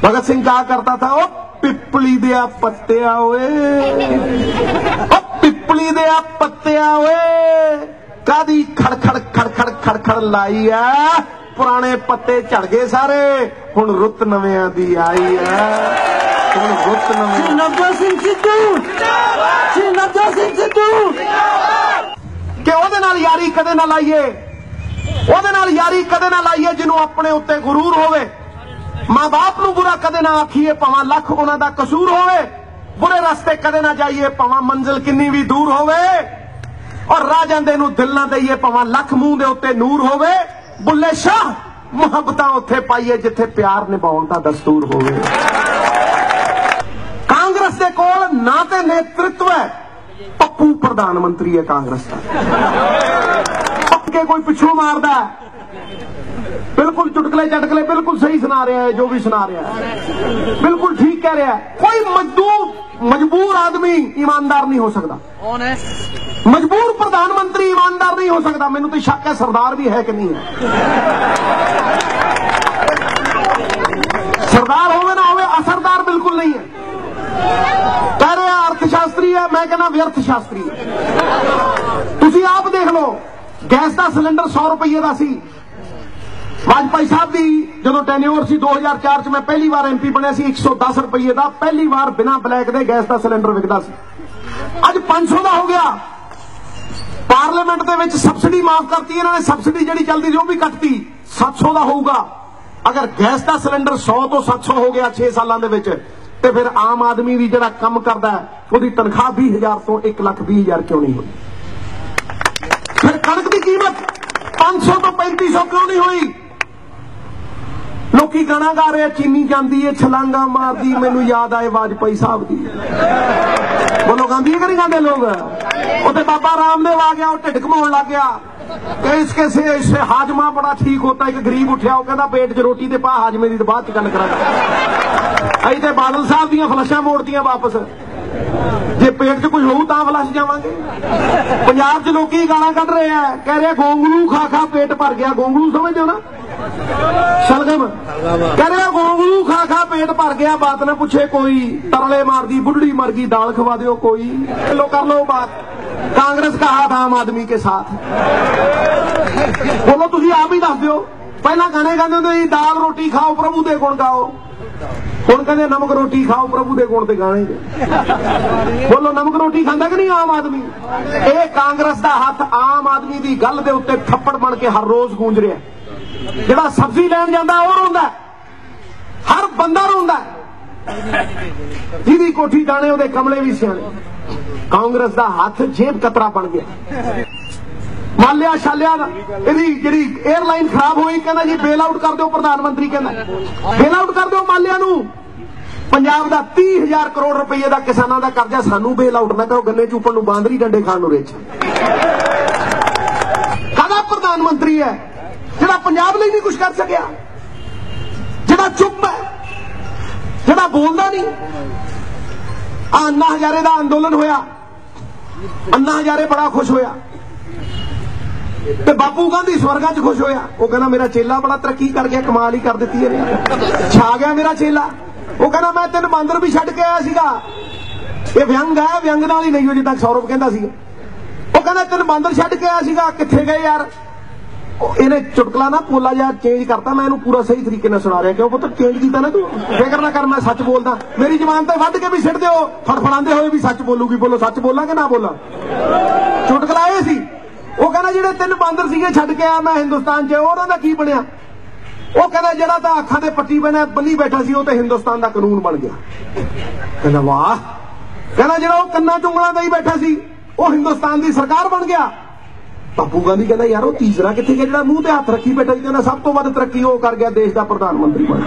भगत सिंह कहा करता था, ओ पिपली दिया पत्तिया ओए, ओ पिपली दिया पत्तिया ओए, कादी खड़खड़ खड़खड़ खड़खड़ लाई है, पुराने पत्ते झड़ गए सारे, हुण रुत नवियां दी आई है, हुण रुत नवियां। नवजोत सिंह सिद्धू कि ओहदे नाल यारी कदे ना लाइए, ओहदे नाल यारी कदे ना लाइए जिन्हों अपने उत्ते गुरूर होवे। मां बाप नूं बुरा कदे ना आखिए, भावां लख उन्हां दा कसूर होवे। बुरे रास्ते कदे ना जाइए, भावां मंजिल किन्नी भी दूर होवे। और राह जांदे नूं दिल ना दईए, भावां लख मूंह दे उत्ते नूर होवे। बुल्ले शाह मुहब्बतां उत्थे पाइए जिथे प्यार निभाउण दा दस्तूर होवे। कांग्रेस दे कोल ना ते नेतृत्व है, पप्पू प्रधानमंत्री है कांग्रेस का। के कोई पिछों मारदा बिल्कुल चुटकले चटकले बिल्कुल सही सुना रहा है, जो भी सुना रहा है बिल्कुल ठीक कह रहा है। कोई मजबूर आदमी ईमानदार नहीं हो सकता, मजबूर प्रधानमंत्री ईमानदार नहीं हो सकता। मैनू तो शक है सरदार भी है कि नहीं है। सरदार होवे ना होवे, असरदार बिल्कुल नहीं है। कह रहे अर्थशास्त्री है, मैं कहना व्यर्थ शास्त्री है। तुसी आप देख लो, गैस का सिलेंडर 100 रुपये का सी। वाजपेयी साहब की जो टेन्योर सी 2004 मैं पहली बार MP बनया सी, 110 रुपये का पहली बार बिना ब्लैक दे गैस का सिलेंडर विकदा सी। अज 500 का हो गया। पार्लीमेंट दे विच सबसिडी माफ करती, इन्होंने सबसिडी जी चलती वो भी कटती, 700 का होगा। अगर गैस का सिलेंडर 100 तो 700 हो गया 6 सालों के, तो फिर आम आदमी भी जो काम करता है उसकी तनख्वाह 20,000 तो 1,20,000 क्यों नहीं हुई? फिर कणक की कीमत 500 तो 3500 क्यों नहीं हुई? लोकी गाना गा रहे, चीनी जाती है छलांगा मारदी, मैनू याद आए वाजपेयी साहब की। बोलो गांधी कि नहीं गाते लोग? उसे बाबा रामदेव आ गया, ढिड घुमाउण लग गया। इससे हाजमा बड़ा ठीक होता है। एक गरीब उठिया, वो कहता पेट च रोटी ते पा, हाजमे की तो बाद च गल करा। अई ते बादल साहब दी फ्लशां मोड़तियां वापस, जे पेट च कुछ होऊ तां फ्लश जावांगे। पंजाब च लोकी गालां कढ रहे हैं, कह रहे गोंगलू खा खा पेट भर गया। गोंगलू समझदे हो ना? शलगम कह रहे गोंगलू खा खा पेट भर गया, बात ना पूछे कोई। तरले मारदी बुढ़ड़ी मर गई, दाल खवा दो कोई। लो कर लो बात। कांग्रेस का हाथ आम आदमी के साथ। बोलो तुम आप ही दस दो। पहला गाने गाते होंगे दाल रोटी खाओ प्रभु दे गुण गाओ, हुण कहंदे नमक रोटी खाओ प्रभु दे गुण ते गाने। बोलो नमक रोटी खांदा कि नहीं आम आदमी? ये कांग्रेस का हाथ आम आदमी की गल दे उत्ते थप्पड़ बन के हर रोज गूंज रहा है। जिहड़ा सब्जी लैन जांदा वो रोंदा, हर बंदा रोंदा, जिहदी कोठी जाने उहदे कमले भी सियाणे। कांग्रेस का हाथ जेब कतरा बन गया। मालिया शालिया जी एयरलाइन खराब हुई, कहना जी बेल आउट कर दो। प्रधानमंत्री कहना बेल आउट कर दो मालिया नू। पंजाब का 30,000 करोड़ रुपये का किसानों का कर्जा, सानू बेल आउट ना करो, गन्ने चूपण नू बांदरी डंडे खाण नू रिच। काहदा प्रधानमंत्री है जिहड़ा पंजाब लई नहीं कुछ कर सकिया, जिहड़ा चुप है, जिहड़ा बोलदा नहीं। अन्ना हजारे का अंदोलन होया, अन्ना हजारे बड़ा खुश होया, ते बापू गांधी स्वर्गा च खुश होया। वो कहना मेरा चेला बड़ा तरक्की कर गया, कमाल ही कर दी है, छा गया मेरा चेला। वो कहना मैं 3 बांदर भी छड्ड के आया सीगा। ये व्यंग है, व्यंग नाल ही नहीं हो जिद्दां सौरभ कहंदा सी। वो कहना 3 बांदर छड्ड के आया सीगा, कित्थे गए यार? इन्हें चुटकला ना पोला जा चेंज करता, मैं पूरा सही तरीके से सुना रहा। क्यों पुत्र चेंज किया ना तू? फिक्र ना कर, मैं सच बोलदा। मेरी जबान ते वध के भी सिट दो, फड़फड़ांदे होए भी सच बोलूगी। बोलो सच बोला कि ना बोला? चुटकला ये सी। वो कहना जिहड़े 3 बांदर सीगे छड्ड के आया मैं हिंदुस्तान च, उहनां दा की बनया? वो कहना जिहड़ा तां अखां ते पट्टी बन्नी बैठा सी, वो ते हिंदुस्तान दा कानून बन गया। कहना वाह। कहना जिहड़ा वो कन्नां च उंगलां दई बैठा सी, वो हिंदुस्तान दी सरकार बन गया। बापू गांधी कहना यार वो तीसरा कित्थे गया जिहड़ा मूंह ते हत्थ रखी बैठा सी? कहना सब तो वध तरक्की वो कर गया, देश का प्रधानमंत्री बन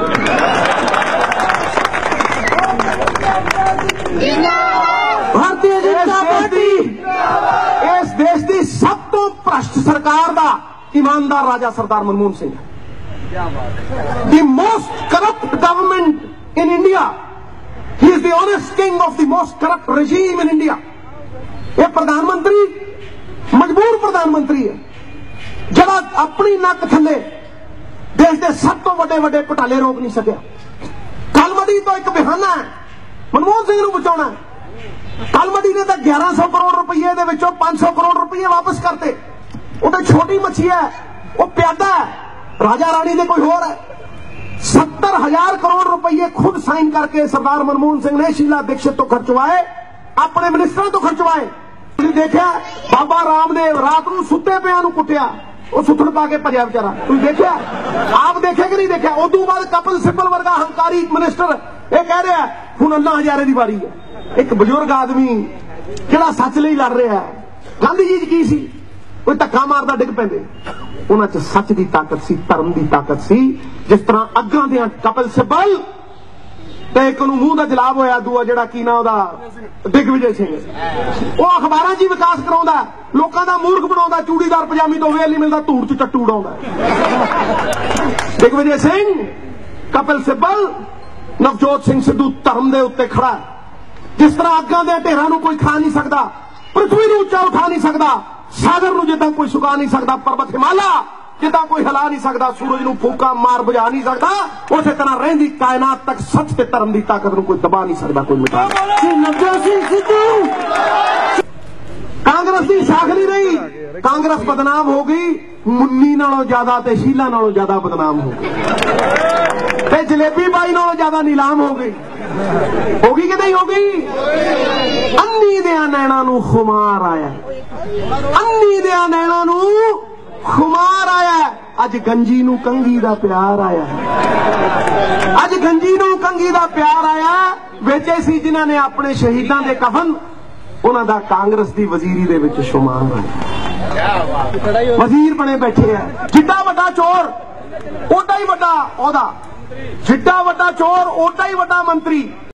गया। भारतीय जनता पार्टी इस देश की सब तो भ्रष्ट सरकार का ईमानदार राजा सरदार मनमोहन सिंह है। The most corrupt government in India, he is the honest king of the most corrupt regime in India. ये प्रधानमंत्री मजबूर प्रधानमंत्री है, जरा अपनी नक थले देश के सब तो बड़े बड़े घोटाले रोक नहीं सकिया। कल एक बहाना है मनमोहन सिंह नूं बचाउणा। कलमडी ने तो 1100 करोड़ रुपये दे विचों 500 करोड़ रुपये वापस करते। वो तो छोटी मच्छी है, वो प्यादा है, राजा रानी ने कोई होर है। 70,000 करोड़ रुपये खुद साइन करके सरदार मनमोहन सिंह ने शीला दीक्षित तो खर्चवाए, अपने मिनिस्टरों तो खर्चवाए। तुसीं देखिया बाबा रामदेव रात नूं सुत्ते पिया नूं कुटिया, वो सुथड़ पा के भजया बेचारा। तुसीं देखिया, आप देखे कि नहीं देखिया? उदों बाद कपिल सिब्बल वर्गा हंकारी मिनिस्टर ये कह रहा है हुण अन्ना हजारे की बारी है। एक बजुर्ग आदमी जिहड़ा सच लई लड़ रहा है। गांधी जी की सी कोई धक्का मारदा डिग पैंदे, उन्हां च सच की ताकत सी, धर्म की ताकत सी। जिस तरह अग्गां दे कपिल सिब्बल ते एक नूं मूंह दा जलाब होया, दूआ जिहड़ा की ना ओहदा दिग्विजय सिंह, वो अखबारां 'च ही विकास कराउंदा, लोकां दा मूर्ख बनाउंदा, चूड़ीदार पजामी तो वेल नहीं मिलदा, धूड़ च चट्टू उड़ाउंदा। दिग्विजय सिंह, कपिल सिब्बल, नवजोत सिंह सिद्धू धर्म दे उत्ते खड़ा है। जिस तरह अग्गां दे ढेरां नूं कोई खा नहीं सकदा, पृथ्वी नूं उच्चा उठा नहीं सकदा, सागर नूं जिद्दां कोई सुका नहीं सकदा, पर्वत हिमाला जिद्दां कोई हिला नहीं सकदा, सूरज नूं फूका मार बुझा नहीं सकदा, उसे तरह रहिंदी कायनात तक सच ते धर्म की ताकत नूं कोई दबा नहीं सकदा, कोई मिटा नहीं। नवजोत सिंह सिद्धू कांग्रेस की साख नहीं रही, कांग्रेस बदनाम हो गई, मुन्नी नालों ज्यादा ते शीला नालों ज्यादा बदनाम हो गई, ते जलेबी बाई नालों ज्यादा नीलाम हो गई। होगी कि नहीं होगी? अन्नी दियां नैणां नूं खुमार आया, अन्नी दियां नैणां नूं खुमार आया। अज गंजी नूं कंघी दा प्यार आया, अज गंजी नूं कंघी दा प्यार आया। बेचे सी जिन्हां ने अपने शहीदां दे कफन, उन्हां दा कांग्रेस दी वजीरी दे विच शुमार आया, वजीर बने बैठे है। जिड्डा वड्डा चोर ओडा ही वड्डा औहदा, जिड्डा वड्डा चोर ओडा ही वड्डा मंत्री।